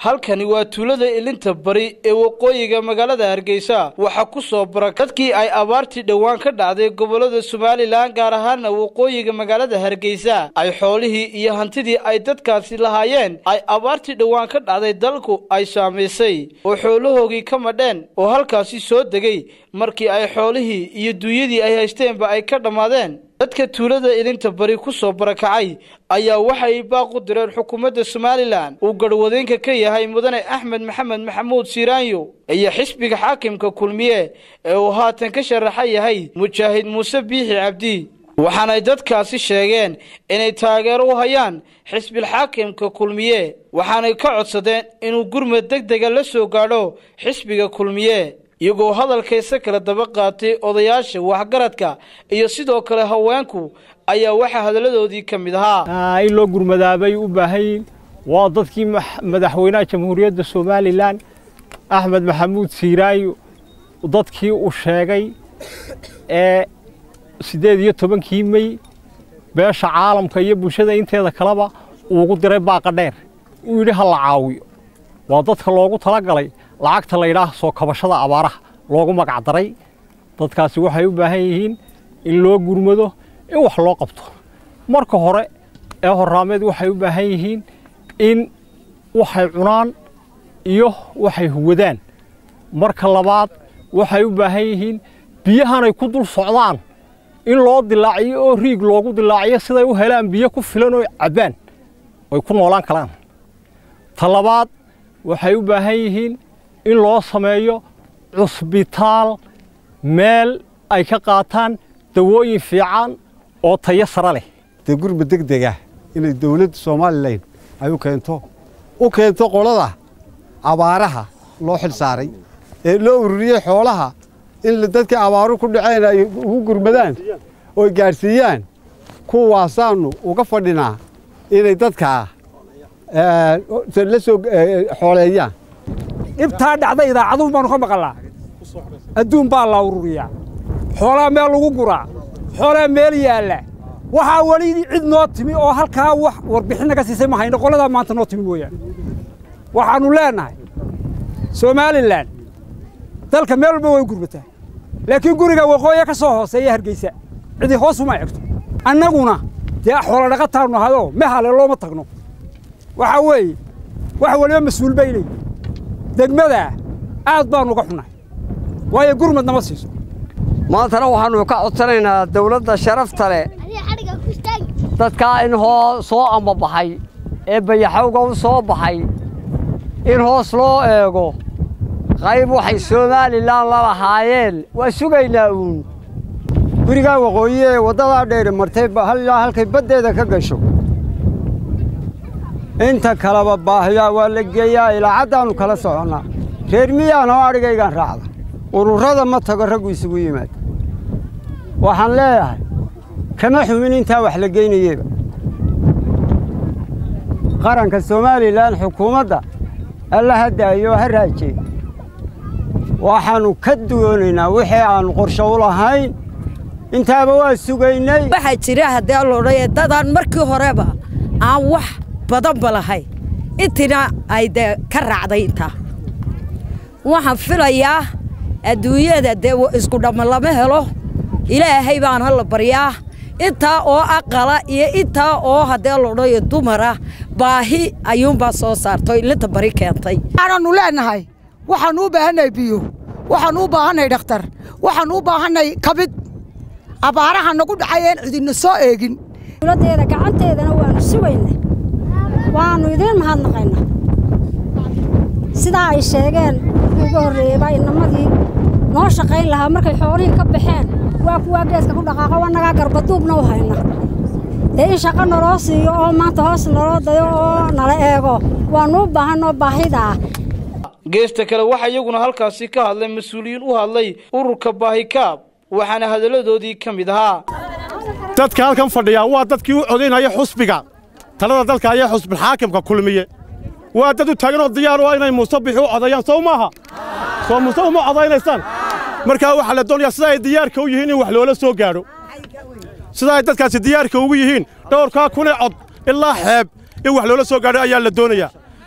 halkani waa tuulada ilinta bari ee waqooyiga magaalada Hargeysa waxa ku soo barakay dadkii ay abaartii dhawaan ka dhacday gobolada Soomaaliland gaar ahaan waqooyiga magaalada Hargeysa ay xoolihii iyo hantidii ay dadkaasi lahaayeen ay abaartii dhawaan ka dhacday dalku ay saameysay oo xoolahoogii ka madheen oo halkaasi soo degay markii ay xoolihii iyo duuyadii ay haysteenba ay ka dhamaadeen dadka tuulada ilinta bari ku soo barakacay ayaa waxay baaq u direen xukuumadda Soomaaliland uu garwadeenka ka yahay mudane Axmed Maxamed Maxamuud Siiraanyo iyo xisbiga xaakimka kulmiye ee uu haatan ka sharaxay yahay Mujaahid Muuse Biixi Cabdi waxaana dadkaasi sheegeen inay taageero u hayaan xisbiga xaakimka kulmiye waxaana ka codsadeen inuu gurmad degdeg la soo gaadho xisbiga kulmiye iyagoo hadalkaysa kala daba qaatay odayaasha waxgaradka iyo sidoo kale haweenku ayaa waxa hadaladoodii kamid ahaa in loo gurmadaabay u baahay waa dadkii madaxweynaha jamhuuriyadda Soomaaliland Axmed Maxamuud Siiraanyo dadkii uu sheegay 18 May beesha caalamka iyo bulshada inteeda kaleba ugu diray baaqa dheer uu yiri hal caawiyo waa dadka loogu talagalay lacagta la yiraahdo soo kabashada abaaraha loogu magac daray dadkaasi waxay u baahan yihiin in loo gurmado in wax loo qabto marka hore ee horraameed waxay u baahan yihiin in waxay cunaan iyo waxay huwadaan marka labaad waxay u baahan yihiin biyahan ay ku dul socdaan in loo dilaaciyo oo riig loogu dilaaciyo siday u helaan biyo ku filan oo cabaan ay ku noolaan karaan talabaad waxay u baahan yihiin in loo sameeyo cusbitaal meel ay ka qaataan dawooyin fiican oo tayo sare leh gurmad degdeg ah in dawladda Soomaaliland ay u keento qolada abaaraha loo xil saaray ee loo ururiyay xoolaha in dadka abaaru ku dhaceen ay ugu gurmadaan oo gaarsiiyaan kuwaasaanu uga fadhinaa inay dadka la soo xooleeyaan ibtaa dhacday idaacadu baan ka maqlaa adduun baa la ururiyaa xoolaha meel lagu guraa xoolaha meel yaala waxa wali cid noo timi oo halkaa wax warbixin ka siisay ma hayno qolada maanta noo timi mooyaan waxaanu leenahay Soomaaliland dalka meel walba way gurbataa laakiin guriga waqooyi ka soo hooseeya Hargeysa cidi hoos uma eegto annaguna dee xoolo dhaqataanu hado ma hale looma tagno waxa weeye wax waliba mas'uul baynay degmada aad baan uga xunay waayo gurmadna ma siiso maantana waxaanu ka codsanaynaa dawladda sharafta leh dadka in soo ambabaxay ee bayaxowga u soo baxay in hoos loo eego qayb waxay Soomaaliland la lahaayeen waa sugaynaa uun guriga waqooyi ee wadada dheer martay halkay badeeda ka gasho inta kalaba baahiya waa la geeyaa ilaa cadaanu kala soconaa reer miyaan oo arigaygan raacda ururada ma tago rag isugu yimaad waxaan leeyahay kama xumin inta wax la geynayba qaranka Soomaaliland xukuumadda alla hadaayo haraajay waxaanu ka doonaynaa wixii aan qorshe u lahayn intaaba waa sugaynay waxa jira haddii loo dhay dadaan markii horeba aan wax badan balahay intina ay ka raacday inta waxaan filayaa adduunyada isku dhama lama helo ilaahay baan hal baryaa inta oo aqala iyo inta oo haddii loo dhay dumara baahi ayuun ba soo saartay ilinta bari keentay aanu leenahay waxaan u baahanay biyo waxaan u baahanay dhakhtar waxaan u baahanay kabid abaaraha nagu dhacayeen cidina soo eegin dawladeeda gacanteedana waanu sugaynay waanu idin mahadnaqaynaa sida ay sheegeen ugu horeeyay inamadii noo shaqayn lahaa markay xoolihii ka baxeen waa kuwa geeska ku dhaqaaqo wanaga garbaduubna u hayna in shaqo naloo siiyo oo maanta hoos naloo dayo oo nala eego waanu u baahanoo baahida geesta kale waxa iyaguna halkaasi ka hadlay mas'uuliyiin u hadlay ururka baahikaab waxaana hadaladoodii kamid ahaa dadka halkan fadhiya waa dadkii u codeynaya xusbiga talada dalka ayaa xusbil xaakimka kulmiye waa dad u taagan oo diyaar u ah inay Muuse Biixi u codeeyaan soo maaha soo Muuse uma codeynaysan marka waxa la doonayaa sida ay diyaarka u yihiin in wax loola soo gaaro sida ay dadkaasi diyaarka ugu yihiin dhowrka kun cod ilaa xeeb in wax loola soo gaaro ayaa la doonayaa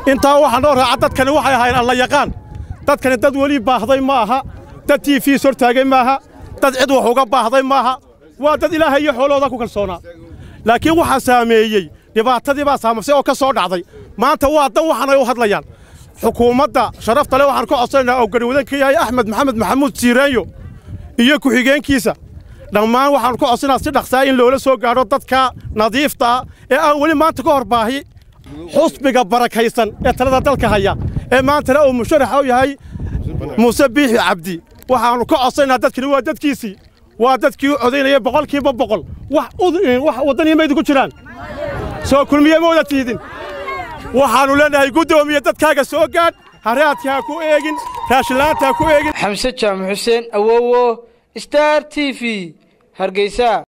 intaa waxaa noo raaca dadkani waxay ahaayeen alla yaqaan dadkani dad weli baahday ma aha dad TV sortaagay ma aha dad cid wax uga baahday ma aha waa dad ilaahay iyo xoolooda ku kalsoonaa laakiin waxa saameeyay dhibaatadii baa saameysay oo ka soo dhacday maanta waa dan waxaan u hadlayaan xukuumadda sharafta leh waxaan ku codsanaynaa oo garwadanka yahay Axmed Maxamed Maxamuud Siiraayo iyo ku xigeenkiisa dhammaan waxaan ku codsanaynaa si dhaqsaa in loola soo gaaro dadka nadiifta ee aan weli maanta ka hor baahi xusbiga barakaysan ee talada dalka haya ee maanta uu musharax u yahay Muuse Biixi Cabdi waxaan ku codsanaynaa dadkani waa dadkiisii waa dadkii u codeynaya 100% wax wadaniimaydu ku jiraan soo kulmiye mooda tiidin waxaanu leenahay gudoomiye dadkaaga soo gaad haraadka ku eegin raashilaanta ku eegin Xamse Jaamac Xuseen Awowo Star TV Hargeysa